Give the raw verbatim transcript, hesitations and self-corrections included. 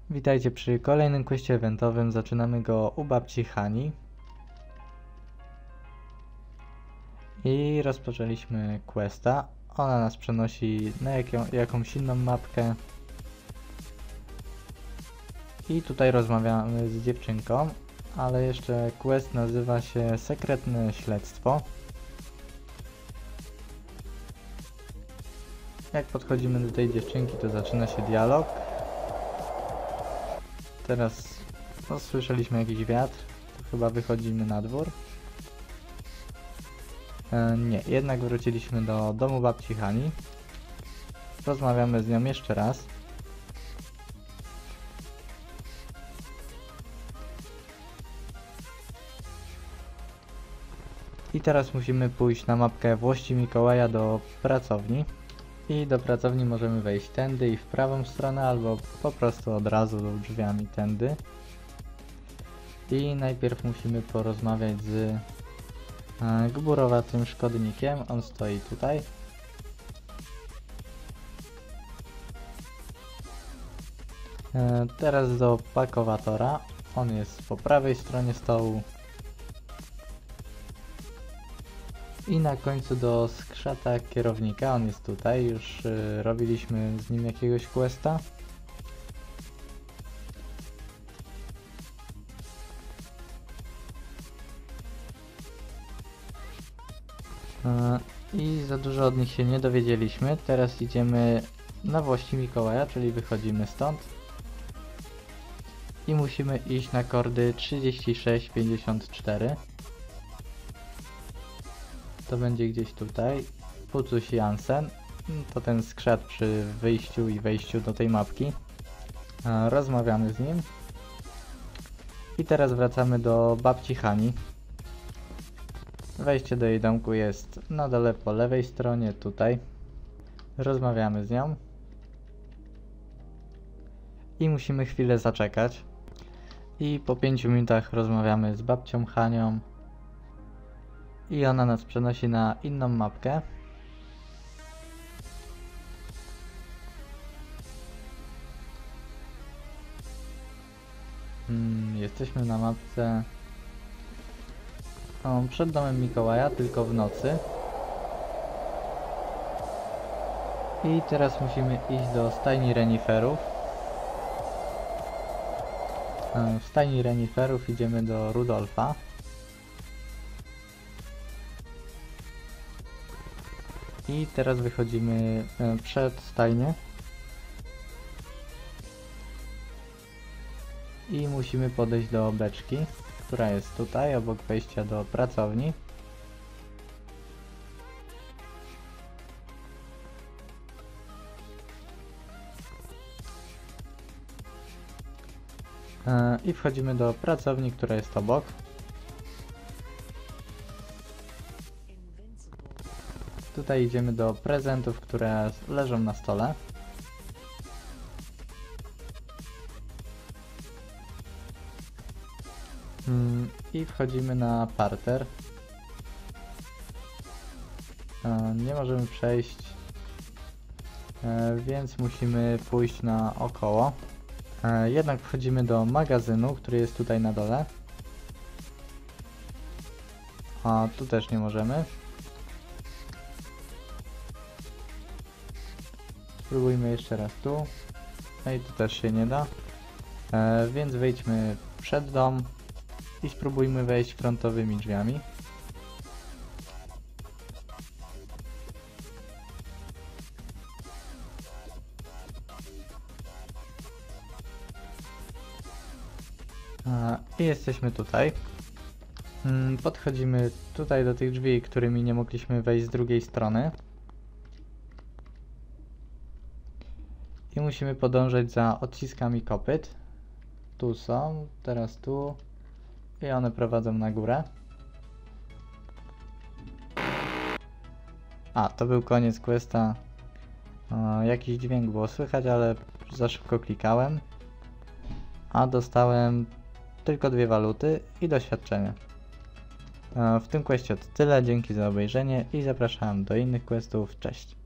Witajcie przy kolejnym questie eventowym. Zaczynamy go u babci Hani. I rozpoczęliśmy questa. Ona nas przenosi na jaką, jakąś inną mapkę. I tutaj rozmawiamy z dziewczynką, ale jeszcze quest nazywa się Sekretne Śledztwo. Jak podchodzimy do tej dziewczynki, to zaczyna się dialog. Teraz no, słyszeliśmy jakiś wiatr, to chyba wychodzimy na dwór. E, nie, jednak wróciliśmy do domu babci Hani. Rozmawiamy z nią jeszcze raz. I teraz musimy pójść na mapkę Włości Mikołaja do pracowni. I do pracowni możemy wejść tędy i w prawą stronę, albo po prostu od razu drzwiami tędy. I najpierw musimy porozmawiać z e, gburowatym szkodnikiem. On stoi tutaj. E, teraz do pakowatora. On jest po prawej stronie stołu. I na końcu do skrzata kierownika, on jest tutaj, już y, robiliśmy z nim jakiegoś questa. Y, I za dużo od nich się nie dowiedzieliśmy. Teraz idziemy na Włości Mikołaja, czyli wychodzimy stąd. I musimy iść na kordy trzydzieści sześć pięćdziesiąt cztery. To będzie gdzieś tutaj. Pucuś Jansen. To ten skrzat przy wyjściu i wejściu do tej mapki. Rozmawiamy z nim. I teraz wracamy do babci Hani. Wejście do jej domku jest na dole po lewej stronie, tutaj. Rozmawiamy z nią. I musimy chwilę zaczekać. I po pięciu minutach rozmawiamy z babcią Hanią. I ona nas przenosi na inną mapkę. Hmm, jesteśmy na mapce o, przed domem Mikołaja, tylko w nocy. I teraz musimy iść do stajni reniferów. W stajni reniferów idziemy do Rudolfa. I teraz wychodzimy przed stajnię. I musimy podejść do beczki, która jest tutaj, obok wejścia do pracowni. I wchodzimy do pracowni, która jest obok. Tutaj idziemy do prezentów, które leżą na stole. I wchodzimy na parter. Nie możemy przejść, więc musimy pójść naokoło. Jednak wchodzimy do magazynu, który jest tutaj na dole. A tu też nie możemy. Spróbujmy jeszcze raz tu. No i tu też się nie da. E, więc wejdźmy przed dom i spróbujmy wejść frontowymi drzwiami. E, I jesteśmy tutaj. Podchodzimy tutaj do tych drzwi, którymi nie mogliśmy wejść z drugiej strony. I musimy podążać za odciskami kopyt. Tu są, teraz tu. I one prowadzą na górę. A, to był koniec questa. O, jakiś dźwięk było słychać, ale za szybko klikałem. A dostałem tylko dwie waluty i doświadczenie. W tym questie to tyle, dzięki za obejrzenie i zapraszam do innych questów, cześć!